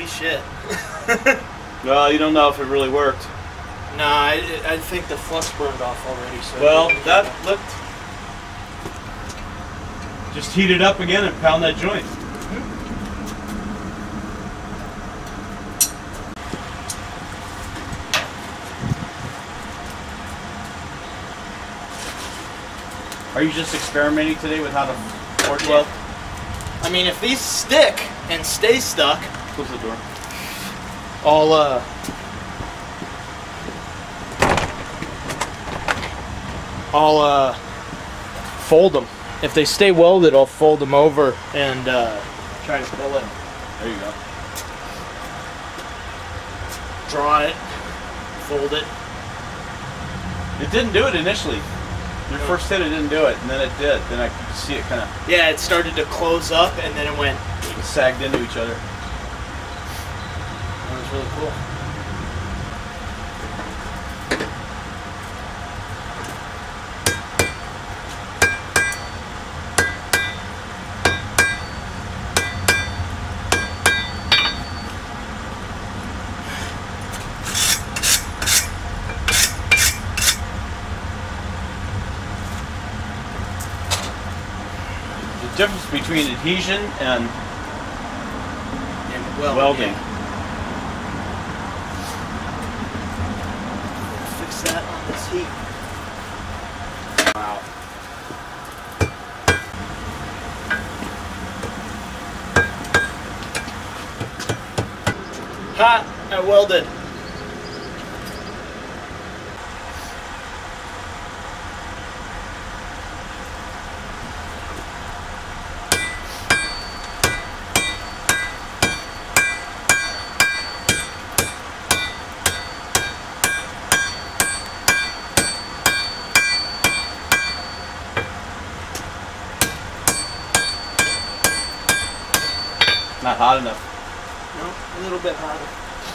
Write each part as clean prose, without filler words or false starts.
holy shit. Well, you don't know if it really worked. Nah, I think the flux burned off already. So Well, that looked. Just heat it up again and pound that joint. Are you just experimenting today with how to forge weld? I mean, if these stick and stay stuck, Close the door. I'll fold them. If they stay welded, I'll fold them over and try to fill it. There you go. Draw it, fold it. It didn't do it initially. Your first hit, it didn't do it, and then it did. Then I could see it kind of. Yeah, it started to close up, and then it went. It sagged into each other. That was really cool. The difference between adhesion and Yeah. welding. Fix that on this heat. Wow. Ha! I welded. Not hot enough. No, a little bit hotter.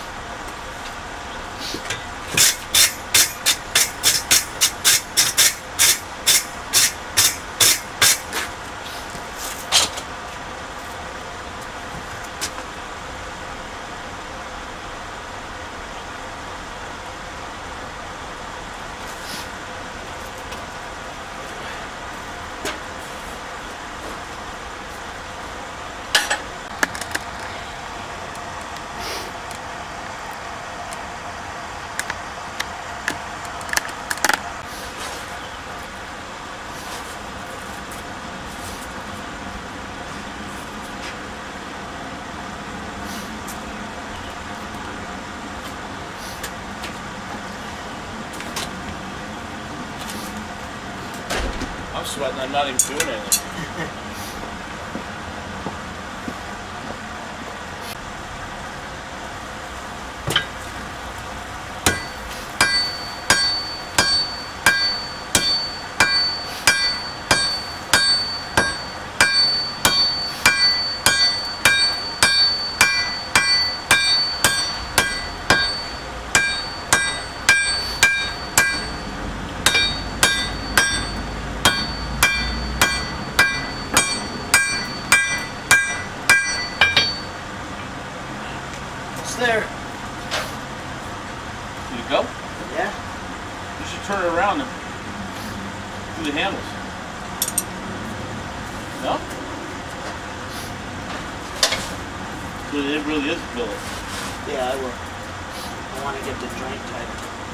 I'm sweating. I'm not even doing anything. There. Did it go? Yeah. You should turn it around and do the handles. No? So it really is a billet. Yeah, I will. I want to get the joint tight.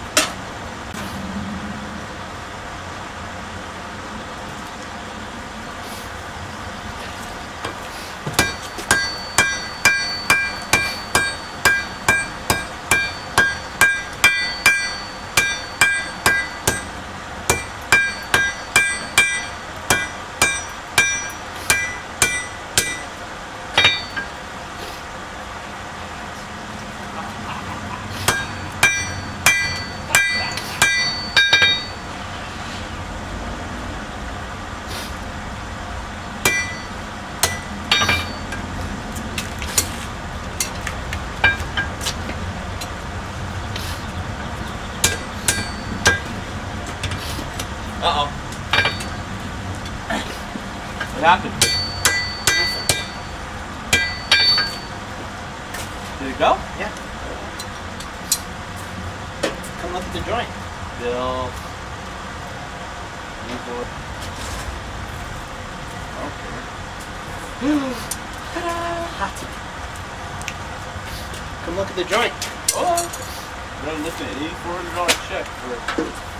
Uh-oh. What happened? Did it go? Yeah. Come look at the joint. Bill. Okay. Hot. Come look at the joint. Oh! They're looking at $8,400 check for